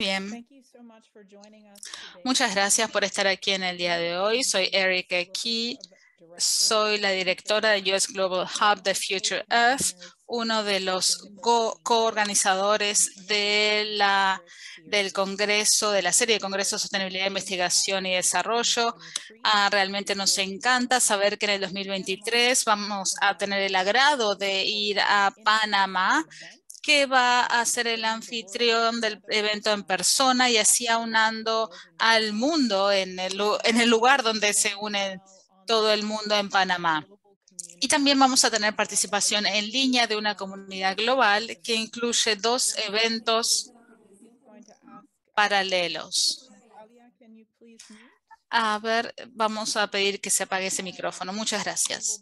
Bien. Muchas gracias por estar aquí en el día de hoy. Soy Erica Key. Soy la directora de US Global Hub de Future Earth, uno de los coorganizadores del Congreso, de la serie de Congresos de Sostenibilidad, Investigación y Desarrollo. Realmente nos encanta saber que en el 2023 vamos a tener el agrado de ir a Panamá, que va a ser el anfitrión del evento en persona y así aunando al mundo en el lugar donde se une todo el mundo en Panamá. Y también vamos a tener participación en línea de una comunidad global que incluye 2 eventos paralelos. A ver, vamos a pedir que se apague ese micrófono. Muchas gracias.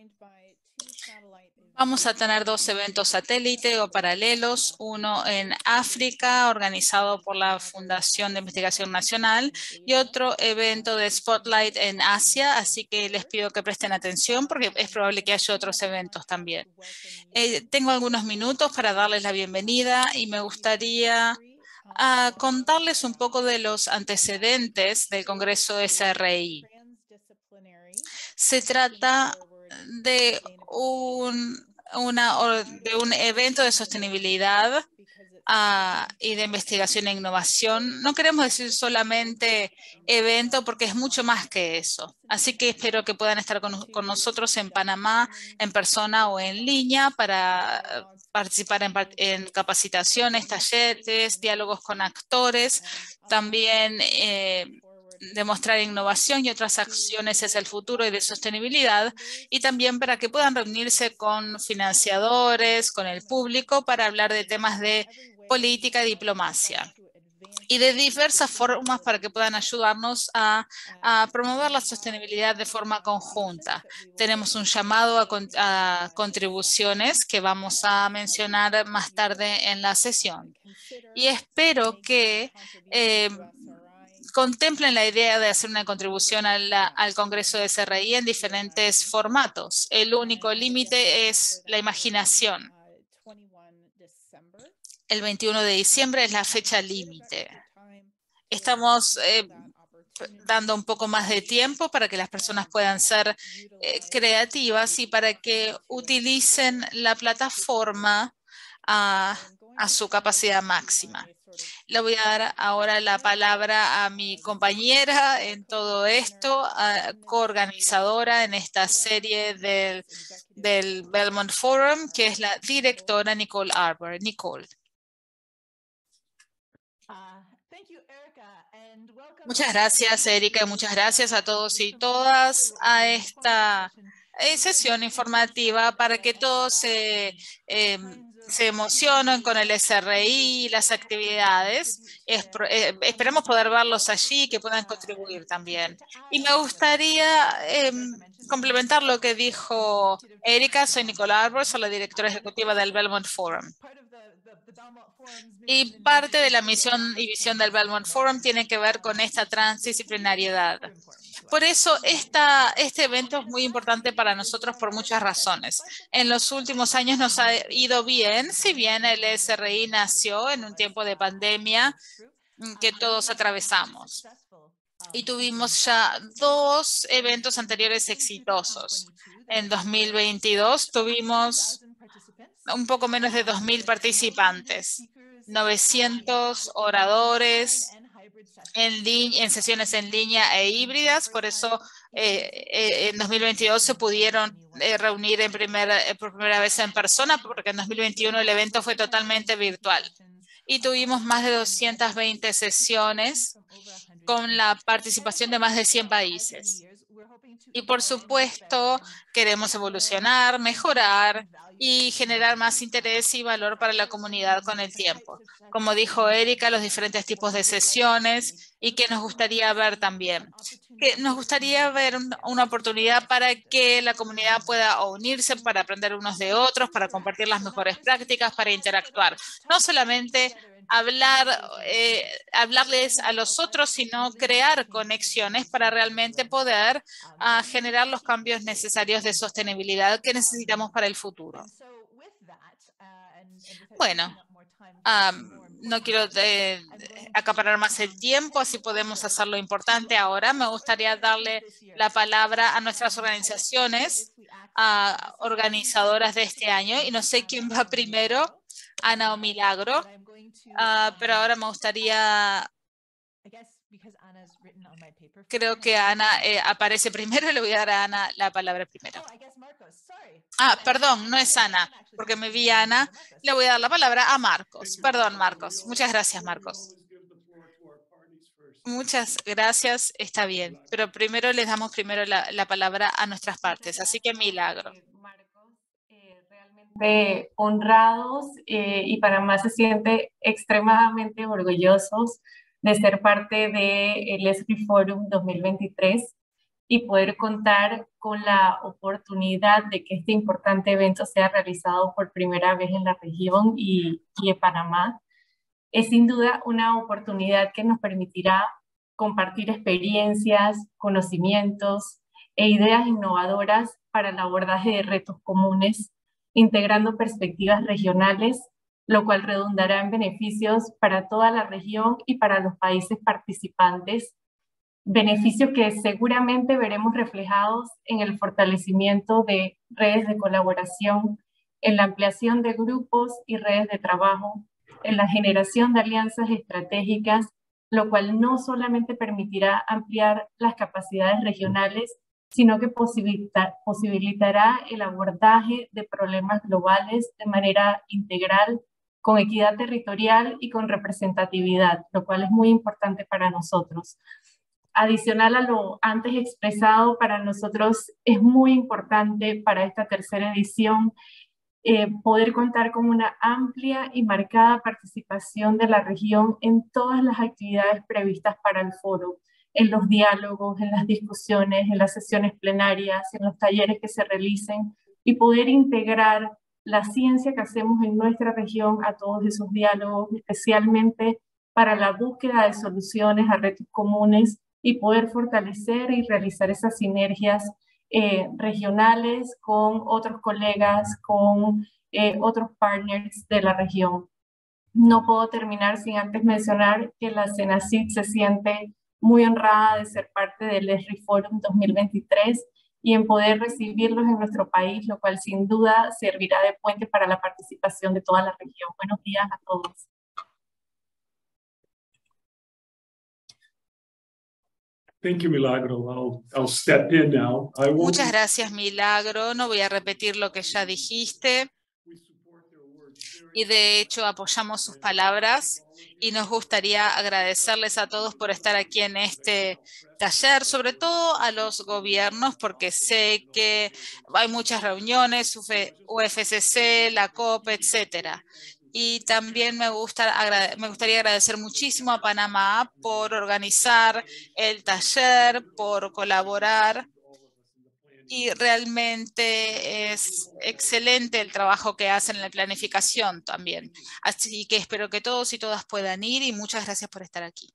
Vamos a tener 2 eventos satélite o paralelos, uno en África, organizado por la Fundación de Investigación Nacional, y otro evento de Spotlight en Asia, así que les pido que presten atención porque es probable que haya otros eventos también. Tengo algunos minutos para darles la bienvenida y me gustaría contarles un poco de los antecedentes del Congreso SRI. Se trata de de un evento de sostenibilidad y de investigación e innovación. No queremos decir solamente evento porque es mucho más que eso. Así que espero que puedan estar con nosotros en Panamá, en persona o en línea para participar en capacitaciones, talleres, diálogos con actores, también demostrar innovación y otras acciones es el futuro y de sostenibilidad, y también para que puedan reunirse con financiadores, con el público, para hablar de temas de política y diplomacia y de diversas formas para que puedan ayudarnos a promover la sostenibilidad de forma conjunta. Tenemos un llamado a contribuciones que vamos a mencionar más tarde en la sesión. Y espero que contemplen la idea de hacer una contribución al Congreso de SRI en diferentes formatos. El único límite es la imaginación. El 21 de diciembre es la fecha límite. Estamos dando un poco más de tiempo para que las personas puedan ser creativas y para que utilicen la plataforma a su capacidad máxima. Le voy a dar ahora la palabra a mi compañera en todo esto, coorganizadora en esta serie del Belmont Forum, que es la directora Nicole Arbor. Nicole. Muchas gracias, Erika, y muchas gracias a todos y todas a esta sesión informativa para que todos se emocionen con el SRI y las actividades. Esperemos poder verlos allí y que puedan contribuir también. Y me gustaría complementar lo que dijo Erika. Soy Nicole Arbor, soy la directora ejecutiva del Belmont Forum. Y parte de la misión y visión del Belmont Forum tiene que ver con esta transdisciplinariedad. Por eso este evento es muy importante para nosotros por muchas razones. En los últimos años nos ha ido bien, si bien el SRI nació en un tiempo de pandemia que todos atravesamos. Y tuvimos ya 2 eventos anteriores exitosos. En 2022 tuvimos un poco menos de 2.000 participantes, 900 oradores en sesiones en línea e híbridas. Por eso en 2022 se pudieron reunir por primera vez en persona, porque en 2021 el evento fue totalmente virtual. Y tuvimos más de 220 sesiones con la participación de más de 100 países. Y por supuesto, queremos evolucionar, mejorar y generar más interés y valor para la comunidad con el tiempo. Como dijo Erika, los diferentes tipos de sesiones y que nos gustaría ver también. Que nos gustaría ver una oportunidad para que la comunidad pueda unirse para aprender unos de otros, para compartir las mejores prácticas, para interactuar. No solamente hablarles a los otros, sino crear conexiones para realmente poder generar los cambios necesarios de sostenibilidad que necesitamos para el futuro. Bueno, no quiero acaparar más el tiempo, así podemos hacer lo importante ahora. Me gustaría darle la palabra a nuestras organizaciones, a organizadoras de este año, y no sé quién va primero, Ana o Milagro, pero ahora me gustaría, creo que Ana aparece primero, le voy a dar a Ana la palabra primero. Perdón, no es Ana, porque me vi a Ana. Le voy a dar la palabra a Marcos. Perdón, Marcos. Muchas gracias, Marcos. Muchas gracias, está bien. Pero primero les damos primero la palabra a nuestras partes. Así que Milagro. Marcos, realmente honrados y Panamá se siente extremadamente orgullosos de ser parte del ESRI Forum 2023 y poder contar con la oportunidad de que este importante evento sea realizado por primera vez en la región y en Panamá. Es sin duda una oportunidad que nos permitirá compartir experiencias, conocimientos e ideas innovadoras para el abordaje de retos comunes, integrando perspectivas regionales, lo cual redundará en beneficios para toda la región y para los países participantes, beneficios que seguramente veremos reflejados en el fortalecimiento de redes de colaboración, en la ampliación de grupos y redes de trabajo, en la generación de alianzas estratégicas, lo cual no solamente permitirá ampliar las capacidades regionales, sino que posibilitará el abordaje de problemas globales de manera integral, con equidad territorial y con representatividad, lo cual es muy importante para nosotros. Adicional a lo antes expresado, para nosotros es muy importante para esta tercera edición poder contar con una amplia y marcada participación de la región en todas las actividades previstas para el foro, en los diálogos, en las discusiones, en las sesiones plenarias, en los talleres que se realicen, y poder integrar la ciencia que hacemos en nuestra región a todos esos diálogos, especialmente para la búsqueda de soluciones a retos comunes y poder fortalecer y realizar esas sinergias regionales con otros colegas, con otros partners de la región. No puedo terminar sin antes mencionar que la CENACIT se siente muy honrada de ser parte del ESRI Forum 2023 y en poder recibirlos en nuestro país, lo cual sin duda servirá de puente para la participación de toda la región. Buenos días a todos. Thank you, Milagro. I'll step in now. Muchas gracias, Milagro. No voy a repetir lo que ya dijiste. Y de hecho apoyamos sus palabras y nos gustaría agradecerles a todos por estar aquí en este taller, sobre todo a los gobiernos, porque sé que hay muchas reuniones, UFCC, la COP, etcétera. Y también me gustaría agradecer muchísimo a Panamá por organizar el taller, por colaborar. Y realmente es excelente el trabajo que hacen en la planificación también. Así que espero que todos y todas puedan ir y muchas gracias por estar aquí.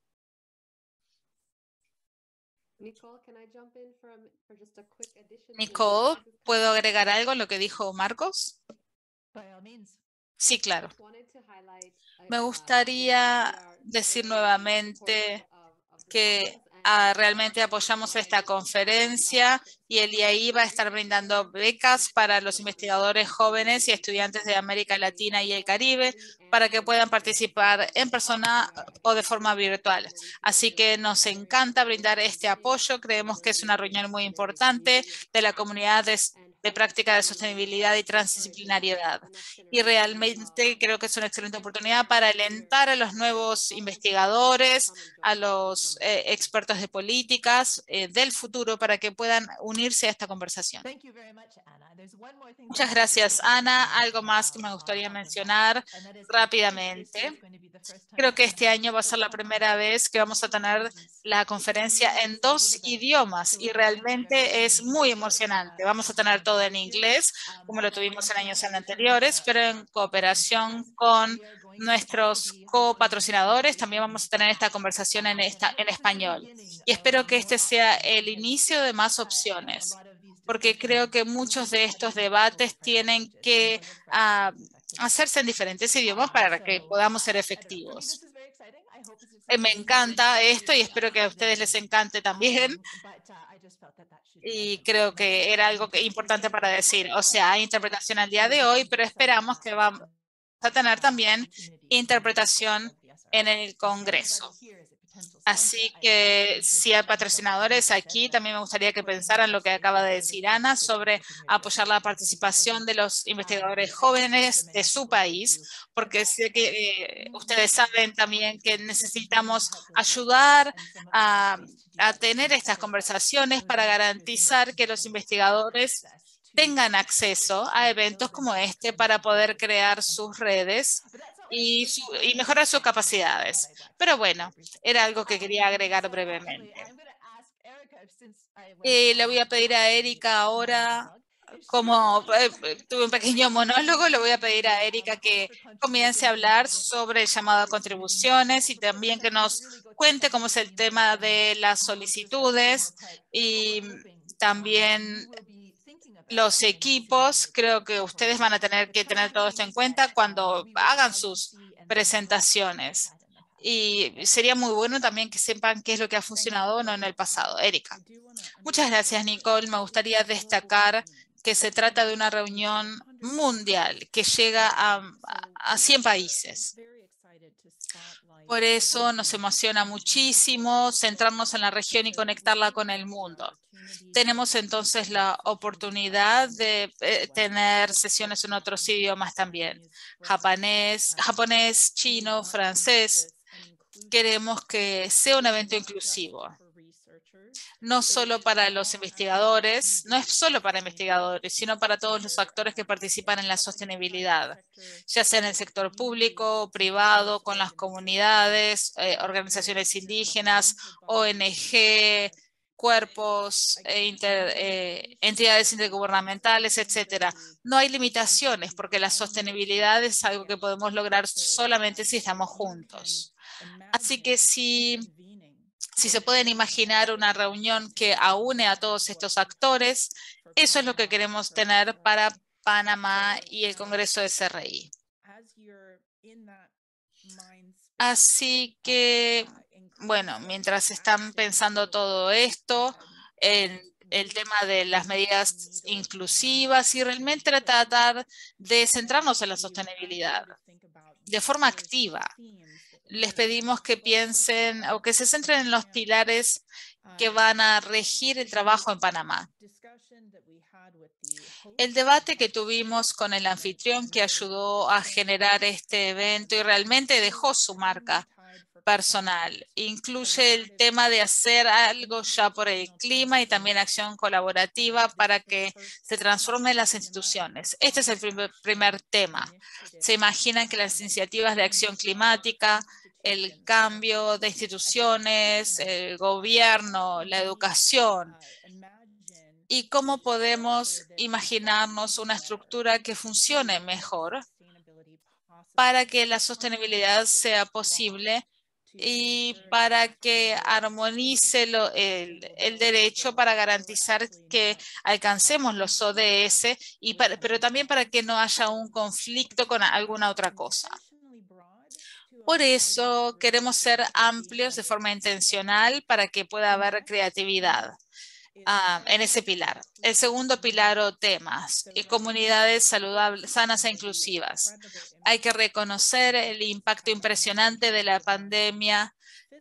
Nicole, ¿puedo agregar algo a lo que dijo Marcos? Sí, claro. Me gustaría decir nuevamente que realmente apoyamos esta conferencia y el IAI va a estar brindando becas para los investigadores jóvenes y estudiantes de América Latina y el Caribe para que puedan participar en persona o de forma virtual. Así que nos encanta brindar este apoyo. Creemos que es una reunión muy importante de la comunidad de práctica de sostenibilidad y transdisciplinariedad. Y realmente creo que es una excelente oportunidad para alentar a los nuevos investigadores, a los expertos de políticas del futuro para que puedan unirse a esta conversación. Muchas gracias, Ana. Algo más que me gustaría mencionar rápidamente. Creo que este año va a ser la primera vez que vamos a tener la conferencia en 2 idiomas y realmente es muy emocionante. Vamos a tener todo en inglés, como lo tuvimos en años anteriores, pero en cooperación con nuestros copatrocinadores también vamos a tener esta conversación en español. Y espero que este sea el inicio de más opciones. porque creo que muchos de estos debates tienen que hacerse en diferentes idiomas para que podamos ser efectivos. Me encanta esto y espero que a ustedes les encante también. Y creo que era algo importante para decir. O sea, hay interpretación al día de hoy, pero esperamos que vamos a tener también interpretación en el Congreso. Así que si hay patrocinadores aquí, también me gustaría que pensaran lo que acaba de decir Ana sobre apoyar la participación de los investigadores jóvenes de su país, porque sé que ustedes saben también que necesitamos ayudar a tener estas conversaciones para garantizar que los investigadores tengan acceso a eventos como este para poder crear sus redes y mejorar sus capacidades. Pero bueno, era algo que quería agregar brevemente. Le voy a pedir a Erika ahora, como tuve un pequeño monólogo, le voy a pedir a Erika que comience a hablar sobre el llamado a contribuciones y también que nos cuente cómo es el tema de las solicitudes y también los equipos. Creo que ustedes van a tener que tener todo esto en cuenta cuando hagan sus presentaciones. Y sería muy bueno también que sepan qué es lo que ha funcionado o no en el pasado. Erika. Muchas gracias, Nicole. Me gustaría destacar que se trata de una reunión mundial que llega a 100 países. Por eso nos emociona muchísimo centrarnos en la región y conectarla con el mundo. Tenemos entonces la oportunidad de tener sesiones en otros idiomas también. Japonés, chino, francés. Queremos que sea un evento inclusivo. No solo para los investigadores, no es solo para investigadores, sino para todos los actores que participan en la sostenibilidad, ya sea en el sector público o privado, con las comunidades, organizaciones indígenas, ONG, cuerpos, entidades intergubernamentales, etcétera. No hay limitaciones porque la sostenibilidad es algo que podemos lograr solamente si estamos juntos. Así que si se pueden imaginar una reunión que aúne a todos estos actores, eso es lo que queremos tener para Panamá y el Congreso de CRI. Así que, bueno, mientras están pensando todo esto, el tema de las medidas inclusivas y realmente tratar de centrarnos en la sostenibilidad de forma activa. Les pedimos que piensen o que se centren en los pilares que van a regir el trabajo en Panamá. El debate que tuvimos con el anfitrión que ayudó a generar este evento y realmente dejó su marca personal. Incluye el tema de hacer algo ya por el clima y también acción colaborativa para que se transformen las instituciones. Este es el primer tema. Se imaginan que las iniciativas de acción climática, el cambio de instituciones, el gobierno, la educación, y cómo podemos imaginarnos una estructura que funcione mejor para que la sostenibilidad sea posible y para que armonice el derecho para garantizar que alcancemos los ODS, pero también para que no haya un conflicto con alguna otra cosa. Por eso queremos ser amplios de forma intencional para que pueda haber creatividad en ese pilar. El segundo pilar o temas, comunidades saludables, sanas e inclusivas. Hay que reconocer el impacto impresionante de la pandemia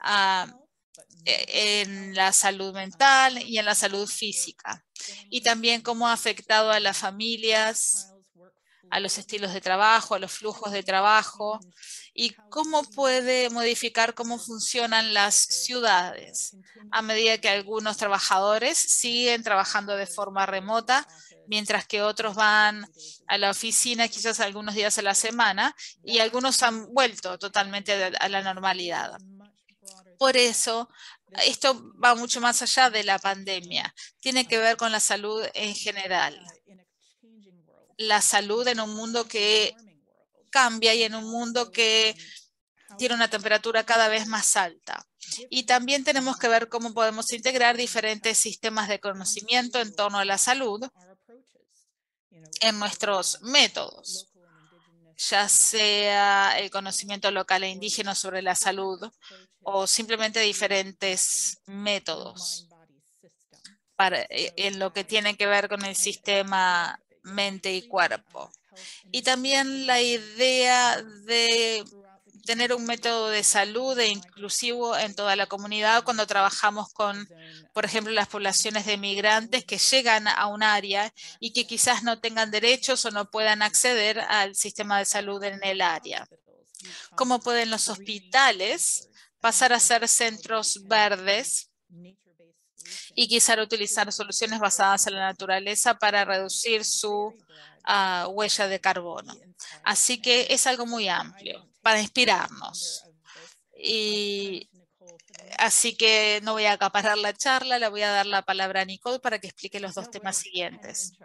en la salud mental y en la salud física. Y también cómo ha afectado a las familias, a los estilos de trabajo, a los flujos de trabajo y cómo puede modificar cómo funcionan las ciudades a medida que algunos trabajadores siguen trabajando de forma remota, mientras que otros van a la oficina quizás algunos días a la semana y algunos han vuelto totalmente a la normalidad. Por eso, esto va mucho más allá de la pandemia. Tiene que ver con la salud en general. La salud en un mundo que cambia y en un mundo que tiene una temperatura cada vez más alta. Y también tenemos que ver cómo podemos integrar diferentes sistemas de conocimiento en torno a la salud en nuestros métodos, ya sea el conocimiento local e indígena sobre la salud o simplemente diferentes métodos en lo que tiene que ver con el sistema mente y cuerpo. Y también la idea de tener un método de salud e inclusivo en toda la comunidad cuando trabajamos con, por ejemplo, las poblaciones de migrantes que llegan a un área y que quizás no tengan derechos o no puedan acceder al sistema de salud en el área. ¿Cómo pueden los hospitales pasar a ser centros verdes y quizás utilizar soluciones basadas en la naturaleza para reducir su huella de carbono? Así que es algo muy amplio para inspirarnos. Y así que no voy a acaparar la charla, le voy a dar la palabra a Nicole para que explique los dos temas siguientes.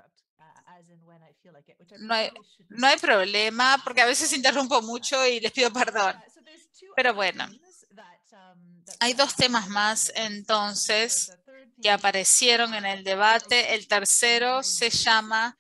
No hay problema, porque a veces interrumpo mucho y les pido perdón. Pero bueno, hay dos temas más entonces que aparecieron en el debate. El tercero se llama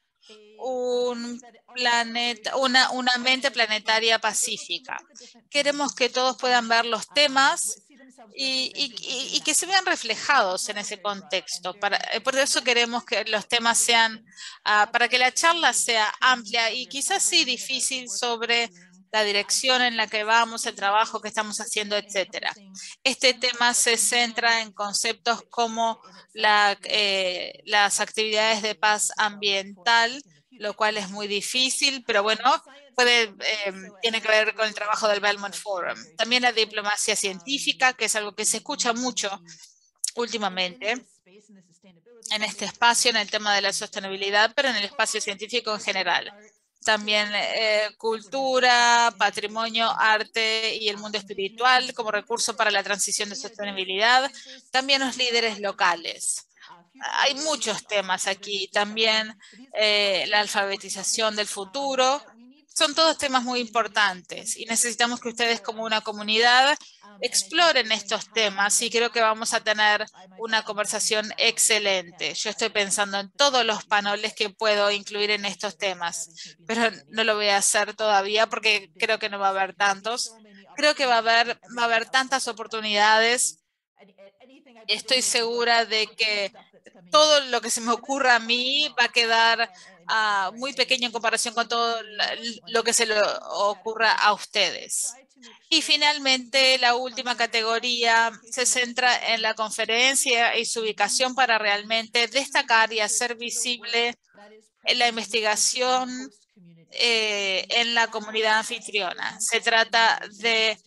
una mente planetaria pacífica. Queremos que todos puedan ver los temas y que se vean reflejados en ese contexto. Por eso queremos que los temas sean, para que la charla sea amplia y quizás sí difícil sobre la dirección en la que vamos, el trabajo que estamos haciendo, etcétera. Este tema se centra en conceptos como las actividades de paz ambiental, lo cual es muy difícil, pero bueno, tiene que ver con el trabajo del Belmont Forum. También la diplomacia científica, que es algo que se escucha mucho últimamente en este espacio, en el tema de la sostenibilidad, pero en el espacio científico en general. También cultura, patrimonio, arte y el mundo espiritual como recurso para la transición de sostenibilidad. También los líderes locales. Hay muchos temas aquí. También la alfabetización del futuro. Son todos temas muy importantes y necesitamos que ustedes como una comunidad exploren estos temas y creo que vamos a tener una conversación excelente. Yo estoy pensando en todos los paneles que puedo incluir en estos temas, pero no lo voy a hacer todavía porque creo que no va a haber tantos. Creo que va a haber tantas oportunidades. Estoy segura de que todo lo que se me ocurra a mí va a quedar muy pequeño en comparación con todo lo que se le ocurra a ustedes. Y finalmente, la última categoría se centra en la conferencia y su ubicación para realmente destacar y hacer visible la investigación en la comunidad anfitriona. Se trata de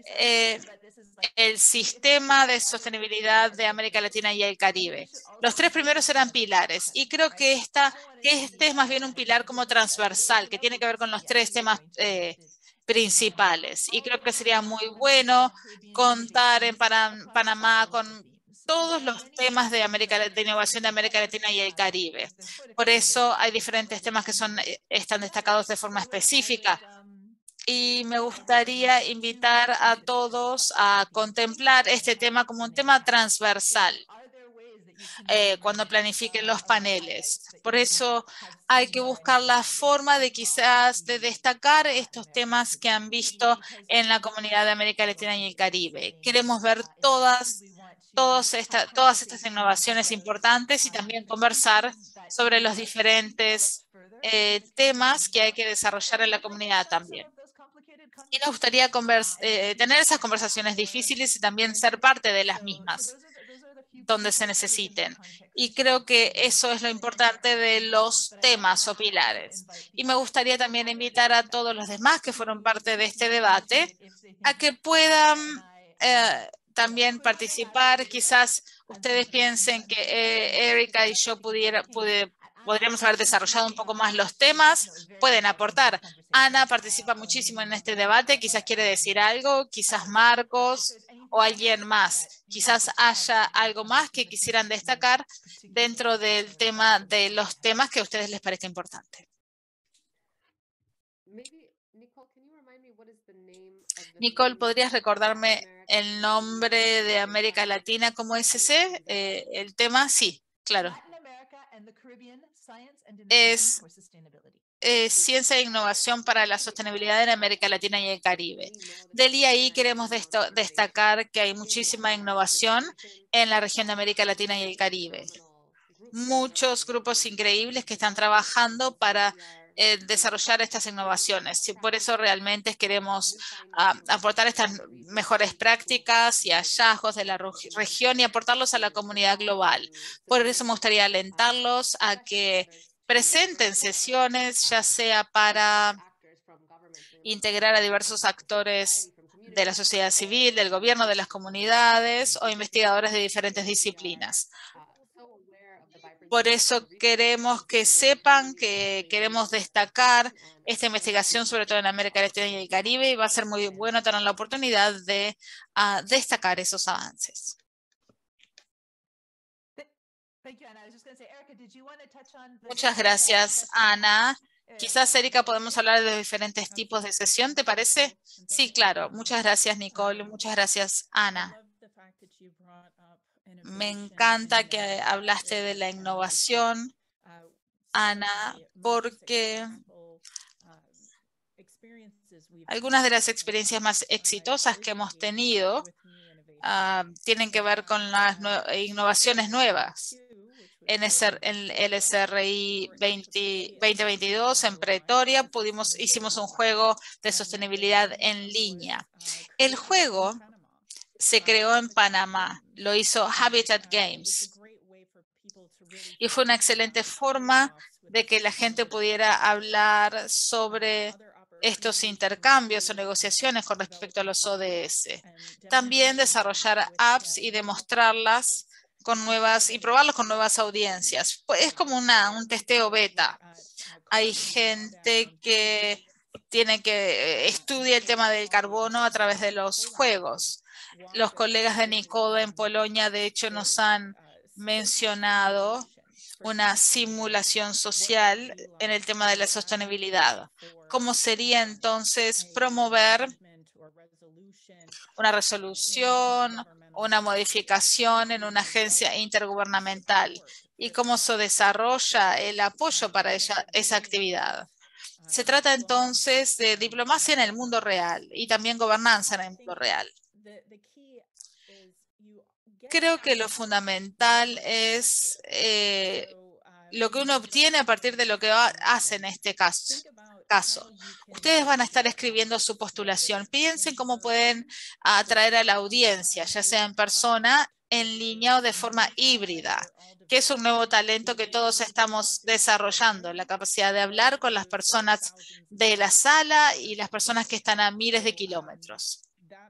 el sistema de sostenibilidad de América Latina y el Caribe. Los tres primeros eran pilares y creo que este es más bien un pilar como transversal, que tiene que ver con los tres temas principales. Y creo que sería muy bueno contar en Panamá con todos los temas de innovación de América Latina y el Caribe. Por eso hay diferentes temas que están destacados de forma específica. Y me gustaría invitar a todos a contemplar este tema como un tema transversal cuando planifiquen los paneles. Por eso hay que buscar la forma de quizás de destacar estos temas que han visto en la comunidad de América Latina y el Caribe. Queremos ver todas estas innovaciones importantes y también conversar sobre los diferentes temas que hay que desarrollar en la comunidad también. Y nos gustaría tener esas conversaciones difíciles y también ser parte de las mismas, donde se necesiten. Y creo que eso es lo importante de los temas o pilares. Y me gustaría también invitar a todos los demás que fueron parte de este debate a que puedan también participar. Quizás ustedes piensen que Erika y yo podríamos haber desarrollado un poco más los temas. Pueden aportar. Ana participa muchísimo en este debate. Quizás quiere decir algo. Quizás Marcos o alguien más. Quizás haya algo más que quisieran destacar dentro del tema, de los temas que a ustedes les parezca importante. Nicole, ¿podrías recordarme el nombre de América Latina como es ese? El tema, sí, claro. Es Ciencia e Innovación para la Sostenibilidad en América Latina y el Caribe. Del IAI queremos destacar que hay muchísima innovación en la región de América Latina y el Caribe. Muchos grupos increíbles que están trabajando para desarrollar estas innovaciones. Y por eso realmente queremos aportar estas mejores prácticas y hallazgos de la región y aportarlos a la comunidad global. Por eso me gustaría alentarlos a que presenten sesiones, ya sea para integrar a diversos actores de la sociedad civil, del gobierno, de las comunidades o investigadores de diferentes disciplinas. Por eso queremos que sepan que queremos destacar esta investigación, sobre todo en América Latina y el Caribe, y va a ser muy bueno tener la oportunidad de destacar esos avances. Muchas gracias, Ana. Quizás, Erika, podemos hablar de diferentes tipos de sesión, ¿te parece? Sí, claro. Muchas gracias, Nicole. Muchas gracias, Ana. Me encanta que hablaste de la innovación, Ana, porque algunas de las experiencias más exitosas que hemos tenido tienen que ver con las innovaciones nuevas. En el SRI 2022 en Pretoria hicimos un juego de sostenibilidad en línea. El juego se creó en Panamá, lo hizo Habitat Games y fue una excelente forma de que la gente pudiera hablar sobre estos intercambios o negociaciones con respecto a los ODS. También desarrollar apps y demostrarlas y probarlos con nuevas audiencias. Pues es como un testeo beta. Hay gente que estudia el tema del carbono a través de los juegos. Los colegas de Nicole en Polonia, de hecho, nos han mencionado una simulación social en el tema de la sostenibilidad. ¿Cómo sería entonces promover una resolución o una modificación en una agencia intergubernamental? ¿Y cómo se desarrolla el apoyo para esa actividad? Se trata entonces de diplomacia en el mundo real y también gobernanza en el mundo real. Creo que lo fundamental es lo que uno obtiene a partir de lo que hace en este caso. Ustedes van a estar escribiendo su postulación. Piensen cómo pueden atraer a la audiencia, ya sea en persona, en línea o de forma híbrida, que es un nuevo talento que todos estamos desarrollando, la capacidad de hablar con las personas de la sala y las personas que están a miles de kilómetros.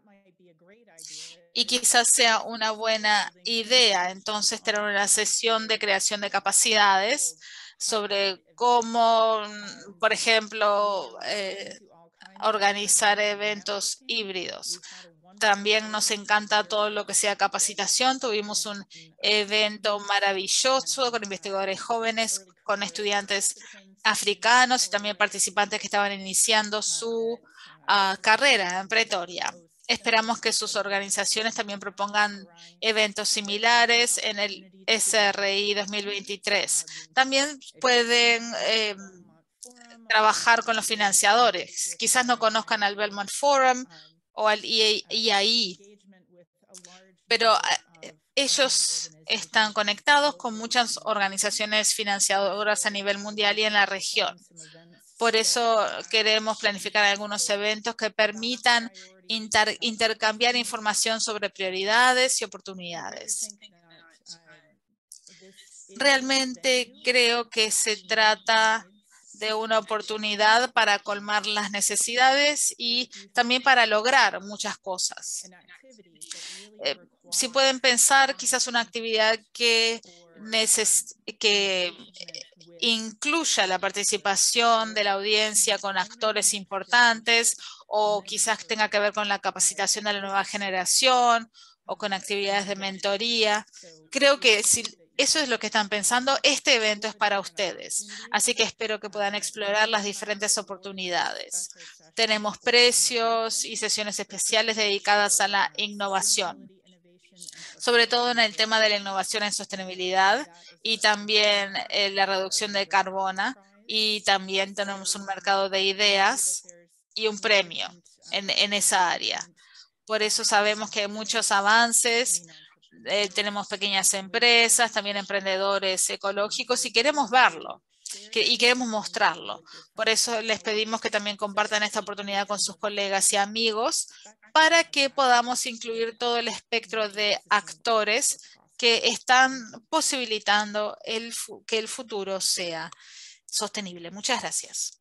Y quizás sea una buena idea entonces tener una sesión de creación de capacidades sobre cómo, por ejemplo, organizar eventos híbridos. También nos encanta todo lo que sea capacitación. Tuvimos un evento maravilloso con investigadores jóvenes, con estudiantes africanos y también participantes que estaban iniciando su carrera en Pretoria. Esperamos que sus organizaciones también propongan eventos similares en el SRI 2023. También pueden trabajar con los financiadores. Quizás no conozcan al Belmont Forum o al IAI, pero ellos están conectados con muchas organizaciones financiadoras a nivel mundial y en la región. Por eso queremos planificar algunos eventos que permitan intercambiar información sobre prioridades y oportunidades. Realmente creo que se trata de una oportunidad para colmar las necesidades y también para lograr muchas cosas. Si pueden pensar, quizás una actividad que incluya la participación de la audiencia con actores importantes o quizás tenga que ver con la capacitación de la nueva generación o con actividades de mentoría. Creo que si eso es lo que están pensando, este evento es para ustedes. Así que espero que puedan explorar las diferentes oportunidades. Tenemos precios y sesiones especiales dedicadas a la innovación, sobre todo en el tema de la innovación en sostenibilidad y también la reducción de carbono. Y también tenemos un mercado de ideas y un premio en esa área. Por eso sabemos que hay muchos avances. Tenemos pequeñas empresas, también emprendedores ecológicos y queremos verlo y queremos mostrarlo. Por eso les pedimos que también compartan esta oportunidad con sus colegas y amigos para que podamos incluir todo el espectro de actores que están posibilitando que el futuro sea sostenible. Muchas gracias.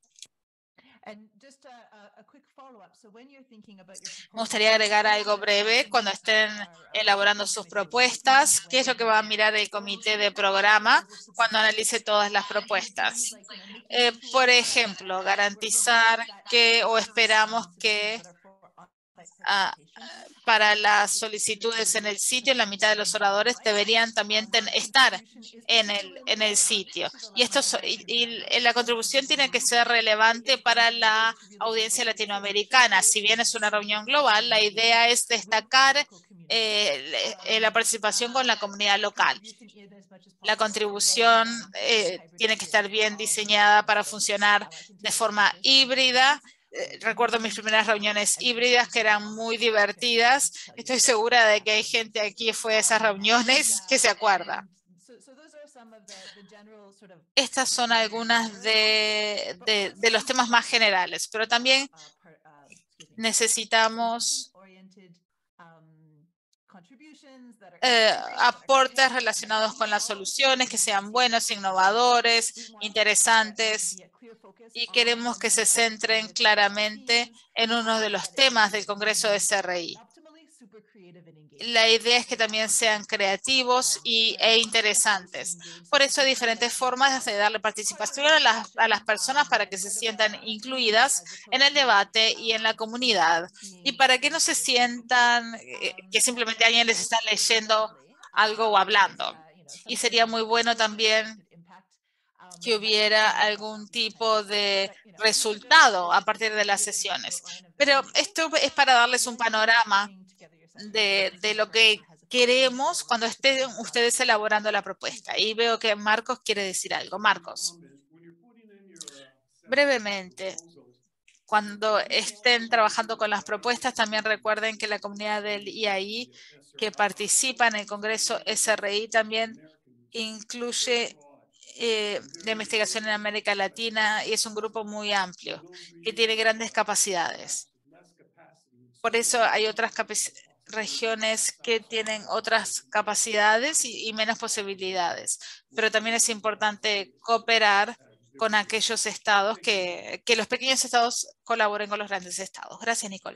Me gustaría agregar algo breve cuando estén elaborando sus propuestas. ¿Qué es lo que va a mirar el comité de programa cuando analice todas las propuestas? Por ejemplo, garantizar que o esperamos que para las solicitudes en el sitio, la mitad de los oradores deberían también estar en el sitio. Y la contribución tiene que ser relevante para la audiencia latinoamericana. Si bien es una reunión global, la idea es destacar la participación con la comunidad local. La contribución tiene que estar bien diseñada para funcionar de forma híbrida. Recuerdo mis primeras reuniones híbridas que eran muy divertidas. Estoy segura de que hay gente aquí que fue a esas reuniones que se acuerda. Estas son algunas de los temas más generales, pero también necesitamos aportes relacionados con las soluciones que sean buenos, innovadores, interesantes, y queremos que se centren claramente en uno de los temas del Congreso de CRI. La idea es que también sean creativos e interesantes. Por eso hay diferentes formas de darle participación a las personas para que se sientan incluidas en el debate y en la comunidad. Y para que no se sientan que simplemente alguien les está leyendo algo o hablando. Y sería muy bueno también que hubiera algún tipo de resultado a partir de las sesiones. Pero esto es para darles un panorama de lo que queremos cuando estén ustedes elaborando la propuesta. Y veo que Marcos quiere decir algo. Marcos. Brevemente, cuando estén trabajando con las propuestas, también recuerden que la comunidad del IAI que participa en el Congreso SRI también incluye de investigación en América Latina y es un grupo muy amplio que tiene grandes capacidades. Por eso hay otras regiones que tienen otras capacidades y menos posibilidades. Pero también es importante cooperar con aquellos estados que los pequeños estados colaboren con los grandes estados. Gracias, Nicole.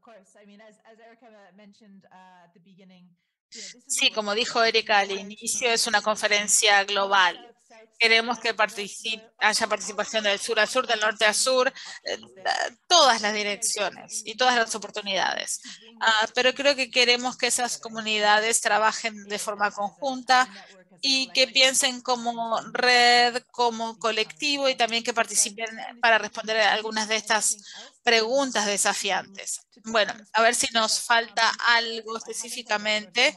Sí, como dijo Erika al inicio, es una conferencia global. Queremos que haya participación del sur al sur, del norte al sur, todas las direcciones y todas las oportunidades. Pero creo que queremos que esas comunidades trabajen de forma conjunta y que piensen como red, como colectivo y también que participen para responder a algunas de estas preguntas desafiantes. Bueno, a ver si nos falta algo específicamente.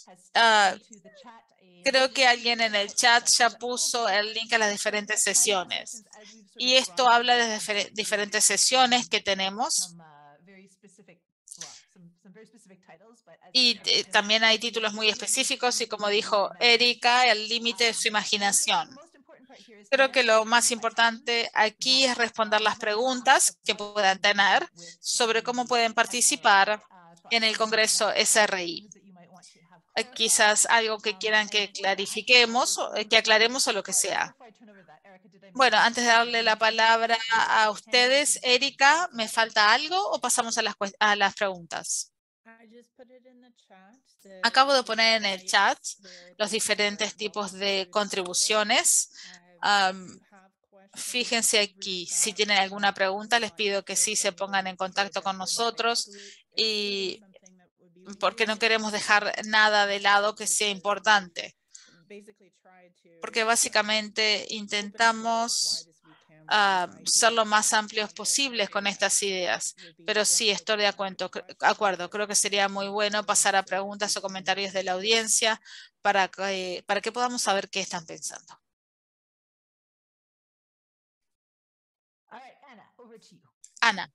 Creo que alguien en el chat ya puso el link a las diferentes sesiones. Y esto habla de diferentes sesiones que tenemos. Y también hay títulos muy específicos y como dijo Erika, el límite de su imaginación. Creo que lo más importante aquí es responder las preguntas que puedan tener sobre cómo pueden participar en el Congreso SRI. Quizás algo que quieran que clarifiquemos, que aclaremos o lo que sea. Bueno, antes de darle la palabra a ustedes, Erika, ¿me falta algo o pasamos a las preguntas? Acabo de poner en el chat los diferentes tipos de contribuciones. Fíjense aquí, si tienen alguna pregunta, les pido que sí se pongan en contacto con nosotros y porque no queremos dejar nada de lado que sea importante. porque básicamente intentamos ser lo más amplios posibles con estas ideas. Pero sí, estoy de acuerdo. Creo que sería muy bueno pasar a preguntas o comentarios de la audiencia para que podamos saber qué están pensando. Ana.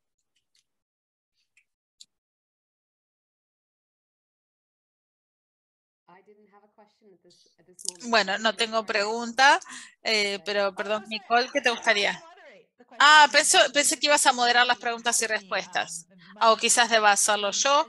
Bueno, no tengo pregunta, pero perdón, Nicole, ¿qué te gustaría? Pensé que ibas a moderar las preguntas y respuestas. O quizás deba hacerlo yo.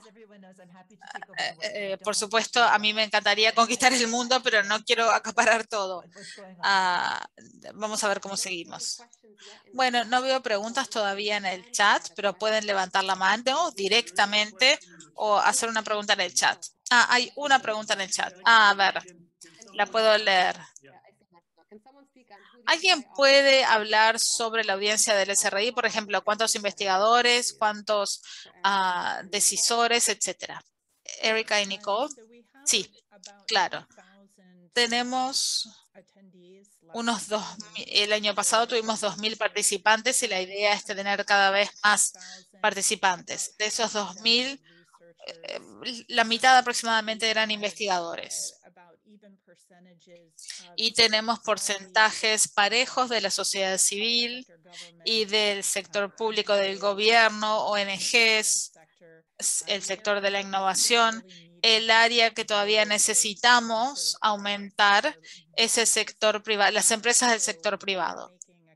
Por supuesto, a mí me encantaría conquistar el mundo, pero no quiero acaparar todo. Vamos a ver cómo seguimos. Bueno, no veo preguntas todavía en el chat, pero pueden levantar la mano directamente o hacer una pregunta en el chat. Hay una pregunta en el chat. A ver, la puedo leer. ¿Alguien puede hablar sobre la audiencia del SRI? Por ejemplo, ¿cuántos investigadores, cuántos decisores, etcétera? Erika y Nicole. Sí, claro. Tenemos unos 2.000. El año pasado tuvimos 2.000 participantes y la idea es tener cada vez más participantes. De esos 2.000, la mitad aproximadamente eran investigadores. Y tenemos porcentajes parejos de la sociedad civil y del sector público del gobierno, ONGs, el sector de la innovación. El área que todavía necesitamos aumentar es el sector privado, las empresas del sector privado.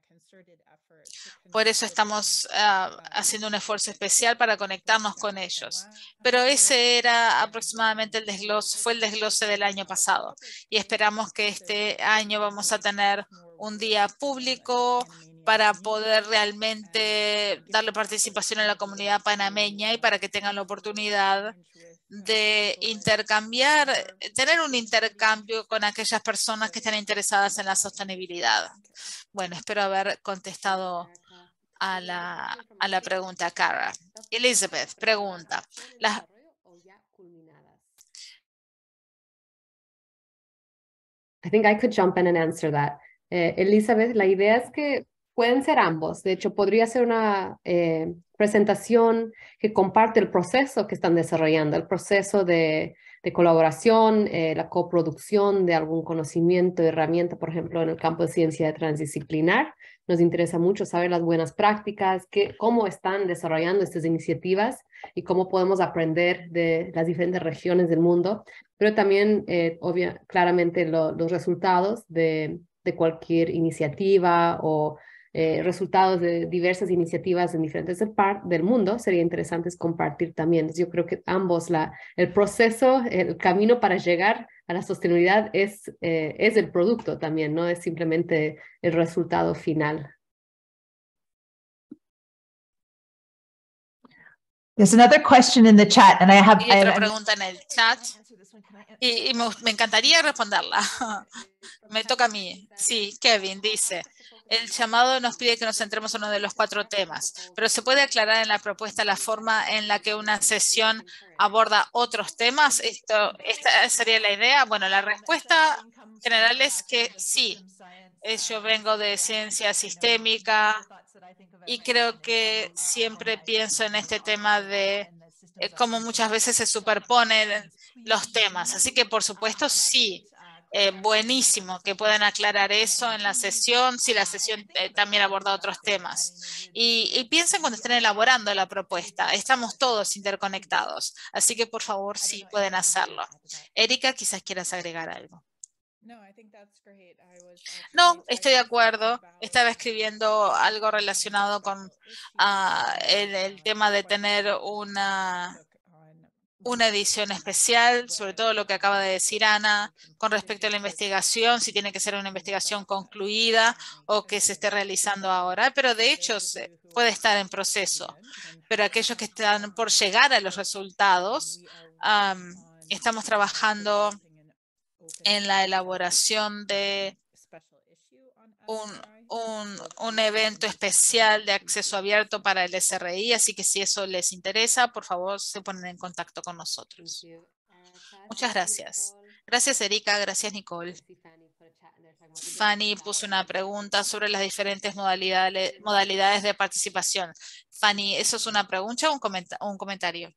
Por eso estamos haciendo un esfuerzo especial para conectarnos con ellos. Pero ese era aproximadamente fue el desglose del año pasado. Y esperamos que este año vamos a tener un día público para poder realmente darle participación a la comunidad panameña y para que tengan la oportunidad de tener un intercambio con aquellas personas que están interesadas en la sostenibilidad. Bueno, espero haber contestado a la pregunta, Cara. Elizabeth pregunta. I think I could jump in and answer that. Elizabeth, la idea es que pueden ser ambos. De hecho, podría ser una presentación que comparte el proceso que están desarrollando, el proceso de colaboración, la coproducción de algún conocimiento, herramienta, por ejemplo, en el campo de ciencia transdisciplinar. Nos interesa mucho saber las buenas prácticas, cómo están desarrollando estas iniciativas y cómo podemos aprender de las diferentes regiones del mundo, pero también, claramente, los resultados de cualquier iniciativa o resultados de diversas iniciativas en diferentes partes del mundo, sería interesante compartir también. Yo creo que ambos, el proceso, el camino para llegar a la sostenibilidad es el producto también, no es simplemente el resultado final. There's another question in the chat, and Hay otra pregunta en el chat y me encantaría responderla. Me toca a mí. Sí, Kevin dice, el llamado nos pide que nos centremos en uno de los 4 temas, pero ¿se puede aclarar en la propuesta la forma en la que una sesión aborda otros temas? ¿Esta sería la idea? Bueno, la respuesta general es que sí. Yo vengo de ciencia sistémica y creo que siempre pienso en este tema de cómo muchas veces se superponen los temas. Así que, por supuesto, sí. Buenísimo que puedan aclarar eso en la sesión, si la sesión también aborda otros temas. Y piensen cuando estén elaborando la propuesta. Estamos todos interconectados. Así que, por favor, sí pueden hacerlo. Erika, quizás quieras agregar algo. No, estoy de acuerdo. Estaba escribiendo algo relacionado con el tema de tener una edición especial, sobre todo lo que acaba de decir Ana, con respecto a la investigación, si tiene que ser una investigación concluida o que se esté realizando ahora, pero de hecho puede estar en proceso. Pero aquellos que están por llegar a los resultados, estamos trabajando en la elaboración de un evento especial de acceso abierto para el SRI, así que si eso les interesa, por favor, se ponen en contacto con nosotros. Muchas gracias. Gracias, Erika. Gracias, Nicole. Fanny puso una pregunta sobre las diferentes modalidades de participación. Fanny, ¿eso es una pregunta o un comentario?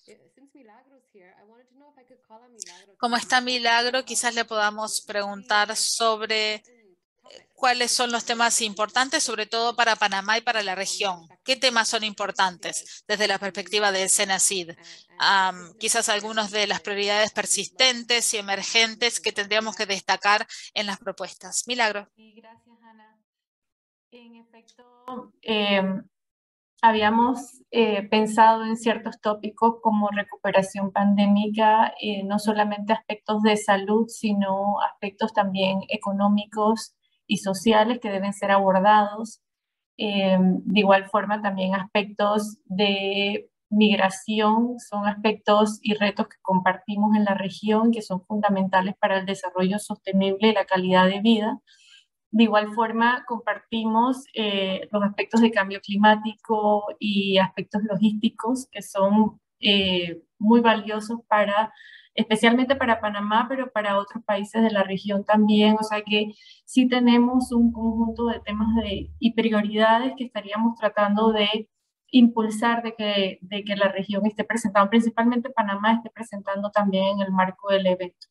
Como está Milagro, quizás le podamos preguntar sobre cuáles son los temas importantes, sobre todo para Panamá y para la región. ¿Qué temas son importantes desde la perspectiva del SENACID? Quizás algunas de las prioridades persistentes y emergentes que tendríamos que destacar en las propuestas. Milagro. Sí, gracias, Ana. En efecto, habíamos pensado en ciertos tópicos como recuperación pandémica, no solamente aspectos de salud, sino aspectos también económicos y sociales que deben ser abordados. De igual forma, también aspectos de migración son aspectos y retos que compartimos en la región, que son fundamentales para el desarrollo sostenible y la calidad de vida. De igual forma, compartimos los aspectos de cambio climático y aspectos logísticos que son muy valiosos especialmente para Panamá, pero para otros países de la región también. O sea que sí tenemos un conjunto de temas y prioridades que estaríamos tratando de impulsar de que la región esté presentando, principalmente Panamá esté presentando también en el marco del evento.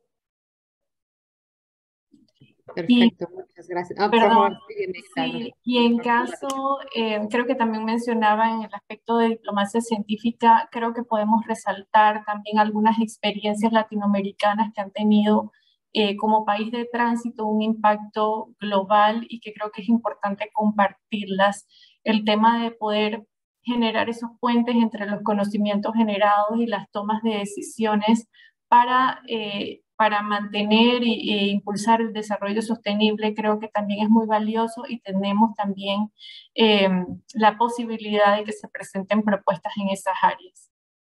Perfecto, muchas gracias. Por favor, sí, y en caso, creo que también mencionaba en el aspecto de diplomacia científica, creo que podemos resaltar también algunas experiencias latinoamericanas que han tenido como país de tránsito un impacto global y que creo que es importante compartirlas. El tema de poder generar esos puentes entre los conocimientos generados y las tomas de decisiones para mantener e impulsar el desarrollo sostenible, creo que también es muy valioso y tenemos también la posibilidad de que se presenten propuestas en esas áreas.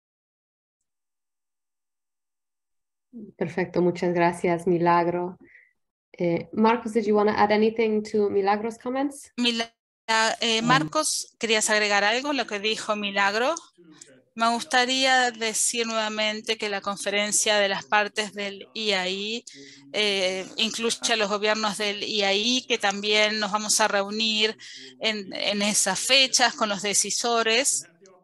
Perfecto, muchas gracias, Milagro. Marcos, did you want to add anything to Milagro's comments? Marcos, ¿querías agregar algo a lo que dijo Milagro? Me gustaría decir nuevamente que la conferencia de las partes del IAI incluye a los gobiernos del IAI, que también nos vamos a reunir en esas fechas con los decisores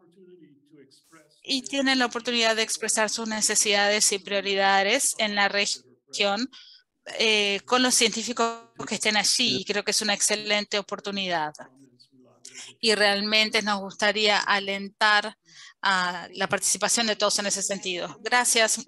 y tienen la oportunidad de expresar sus necesidades y prioridades en la región con los científicos que estén allí, y creo que es una excelente oportunidad. Y realmente nos gustaría alentar a la participación de todos en ese sentido. Gracias.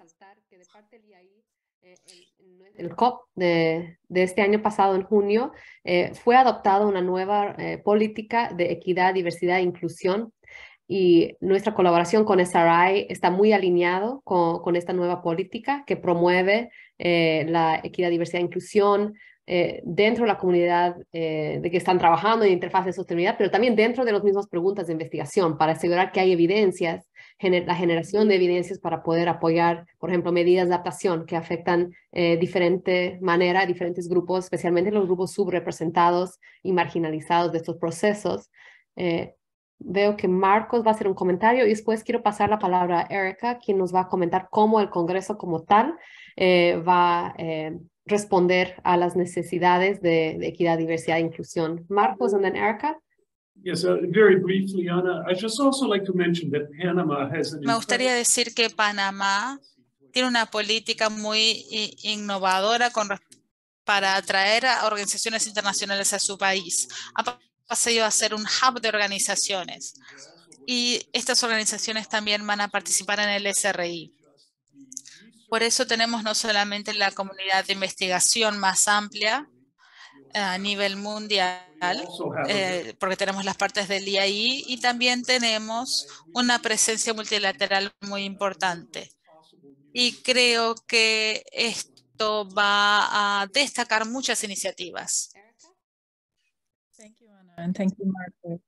El COP de este año pasado, en junio, fue adoptada una nueva política de equidad, diversidad e inclusión. Y nuestra colaboración con SRI está muy alineado con esta nueva política que promueve la equidad, diversidad e inclusión dentro de la comunidad de que están trabajando en interfaz de sostenibilidad, pero también dentro de las mismas preguntas de investigación para asegurar que hay evidencias, la generación de evidencias para poder apoyar, por ejemplo, medidas de adaptación que afectan diferente manera a diferentes grupos, especialmente los grupos subrepresentados y marginalizados de estos procesos. Veo que Marcos va a hacer un comentario y después quiero pasar la palabra a Erica, quien nos va a comentar cómo el Congreso como tal va a responder a las necesidades de equidad, diversidad e inclusión. Marcos, and then Erica. Yes, very briefly, Anna, I just also like to mention that Panama has Me gustaría decir que Panamá tiene una política muy innovadora para atraer a organizaciones internacionales a su país. Ha pasado a ser un hub de organizaciones y estas organizaciones también van a participar en el SRI. Por eso tenemos no solamente la comunidad de investigación más amplia a nivel mundial, porque tenemos las partes del IAI y también tenemos una presencia multilateral muy importante. Y creo que esto va a destacar muchas iniciativas. Thank you, Anna, and thank you, Marco.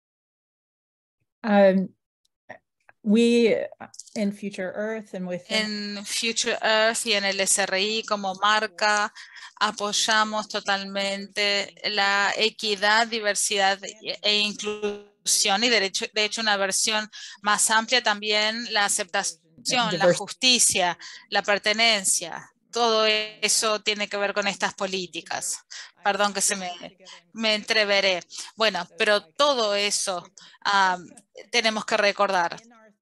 We in Future Earth and en Future Earth y en el SRI como marca apoyamos totalmente la equidad, diversidad e inclusión y de hecho una versión más amplia también la aceptación inclusión, la justicia, la pertenencia. Todo eso tiene que ver con estas políticas. Perdón que me entreveré. Bueno, pero todo eso tenemos que recordar.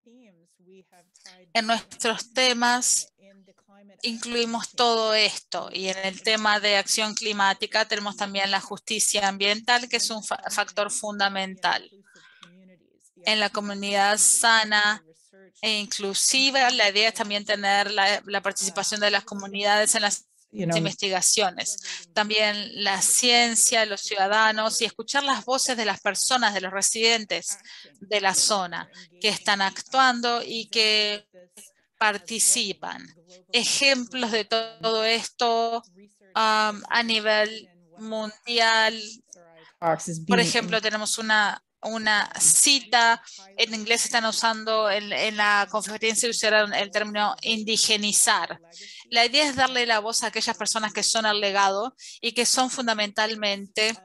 En nuestros temas incluimos todo esto, y en el tema de acción climática tenemos también la justicia ambiental, que es un factor fundamental. En la comunidad sana e inclusiva, la idea es también tener la participación de las comunidades en las investigaciones. También la ciencia, los ciudadanos, y escuchar las voces de las personas, de los residentes de la zona que están actuando y que participan. Ejemplos de todo esto a nivel mundial. Por ejemplo, tenemos una cita, en inglés están usando en la conferencia usaron el término indigenizar. La idea es darle la voz a aquellas personas que son el legado y que son fundamentalmente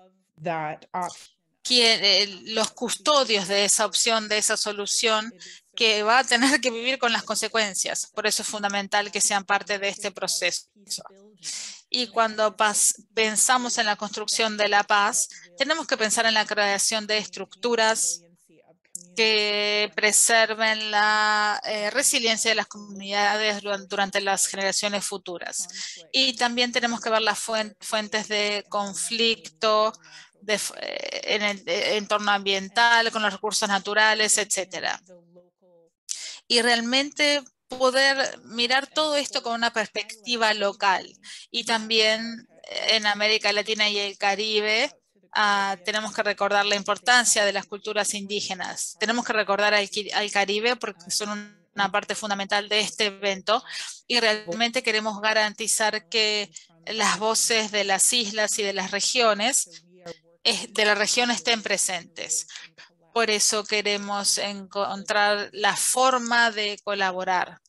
los custodios de esa opción, de esa solución, que va a tener que vivir con las consecuencias. Por eso es fundamental que sean parte de este proceso. Y cuando pensamos en la construcción de la paz, tenemos que pensar en la creación de estructuras que preserven la resiliencia de las comunidades durante las generaciones futuras. Y también tenemos que ver las fuentes de conflicto en el entorno ambiental, con los recursos naturales, etcétera. Y realmente poder mirar todo esto con una perspectiva local. Y también en América Latina y el Caribe tenemos que recordar la importancia de las culturas indígenas. Tenemos que recordar al Caribe porque son una parte fundamental de este evento, y realmente queremos garantizar que las voces de las islas y de las regiones estén presentes. Por eso queremos encontrar la forma de colaborar.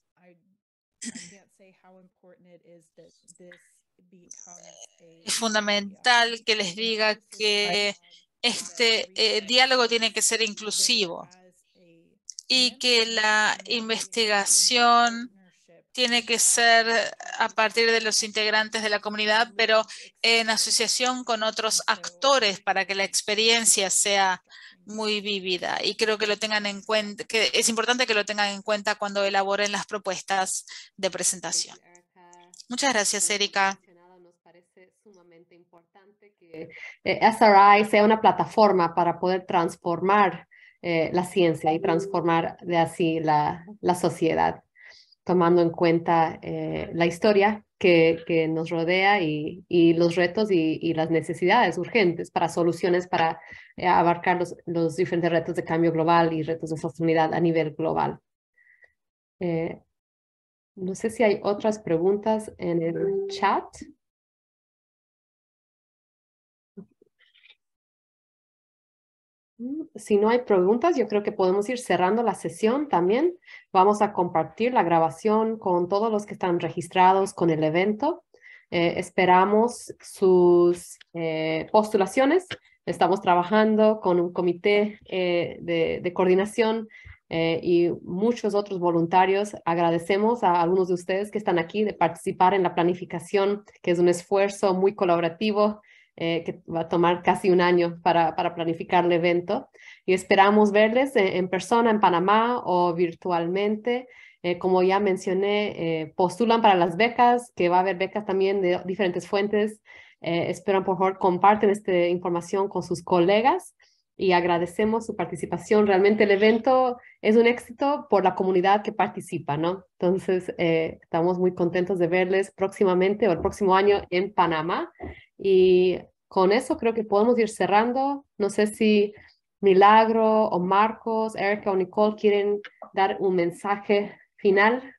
Es fundamental que les diga que este diálogo tiene que ser inclusivo y que la investigación tiene que ser a partir de los integrantes de la comunidad, pero en asociación con otros actores para que la experiencia sea muy vívida. Y creo que lo tengan en cuenta, que es importante que lo tengan en cuenta cuando elaboren las propuestas de presentación. Muchas gracias, Erika. Nos parece sumamente importante que SRI sea una plataforma para poder transformar la ciencia y transformar de así la sociedad, tomando en cuenta la historia que nos rodea y los retos y las necesidades urgentes para soluciones para abarcar los diferentes retos de cambio global y retos de sostenibilidad a nivel global. No sé si hay otras preguntas en el chat. Si no hay preguntas, yo creo que podemos ir cerrando la sesión también. Vamos a compartir la grabación con todos los que están registrados con el evento. Esperamos sus postulaciones. Estamos trabajando con un comité de coordinación y muchos otros voluntarios. Agradecemos a algunos de ustedes que están aquí de participar en la planificación, que es un esfuerzo muy colaborativo que va a tomar casi un año para planificar el evento. Y esperamos verles en persona en Panamá o virtualmente. Como ya mencioné, postulan para las becas, que va a haber becas también de diferentes fuentes. Espero, por favor, comparten esta información con sus colegas y agradecemos su participación. Realmente el evento es un éxito por la comunidad que participa, ¿no? Entonces, estamos muy contentos de verles próximamente o el próximo año en Panamá. Y con eso creo que podemos ir cerrando. No sé si Milagro o Marcos, Erika o Nicole quieren dar un mensaje final.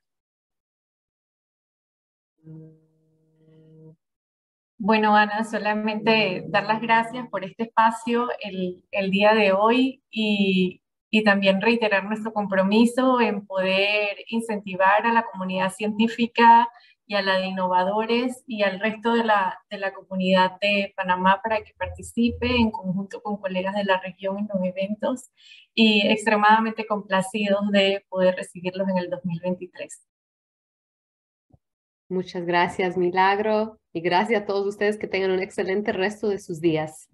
Bueno, Ana, solamente dar las gracias por este espacio el día de hoy y también reiterar nuestro compromiso en poder incentivar a la comunidad científica y a la de innovadores y al resto de la comunidad de Panamá para que participe en conjunto con colegas de la región en los eventos y extremadamente complacidos de poder recibirlos en el 2023. Muchas gracias, Milagro, y gracias a todos ustedes, que tengan un excelente resto de sus días.